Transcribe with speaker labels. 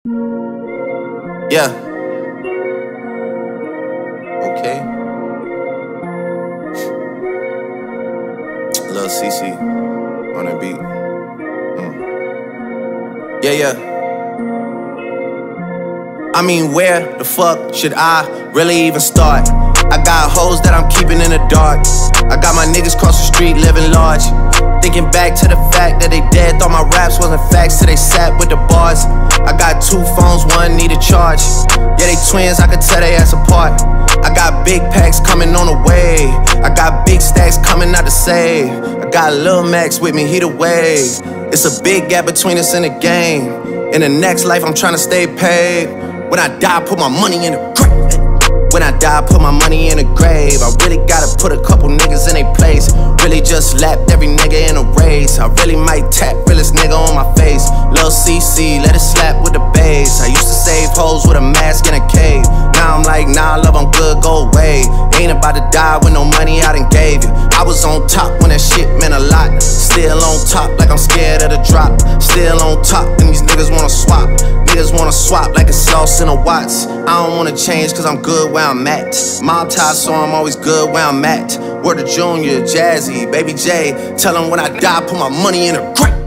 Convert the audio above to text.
Speaker 1: Yeah. Okay. Lil CC on the beat. Yeah. I mean, where the fuck should I really even start? I got hoes that I'm keeping in the dark. I got my niggas cross the street living large. Thinking back to the fact that they dead, thought my raps wasn't facts till they sat with the bars. I got 2 phones, one need a charge. Yeah, they twins, I could tell they ass apart. I got big packs coming on the way. I got big stacks coming out to save. I got Lil Max with me, he the wave. It's a big gap between us in the game. In the next life, I'm trying to stay paid. When I die, put my money in the grave. When I die, put my money in the grave. I really gotta put a couple niggas in their place. Really just lapped every nigga in a race. I really might tap realest nigga on my face. Lil CC, let it slap with the bass. I used to save hoes with a mask in a cave. Now I'm like, nah, love, I'm good, go away. Ain't about to die with no money I done gave you. I was on top when that shit meant a lot. Still on top like I'm scared of the drop. Still on top and these niggas wanna swap. Niggas wanna swap like it's sauce in a Watts. I don't wanna change cause I'm good where I'm at. Mob tie, so I'm always good where I'm at. Word to Junior, Jazzy, Baby J. Tell them when I die, put my money in a grave.